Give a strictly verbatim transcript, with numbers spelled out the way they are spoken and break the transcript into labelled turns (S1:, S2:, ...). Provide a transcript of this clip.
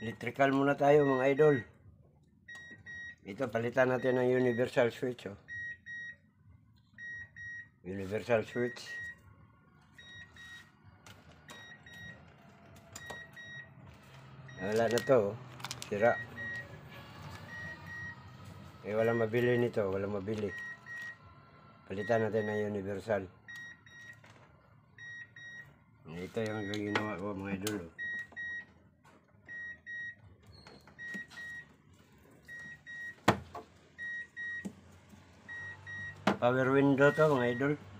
S1: Electrical muna tayo mga idol. Ito, palitan natin ng universal switch. Oh. Universal switch. Wala na to. Oh. Sira. Eh, wala mabili nito. Wala mabili. Palitan natin ng universal. Ito yung ginawa ko mga idol. Oh. Power window to mga idol.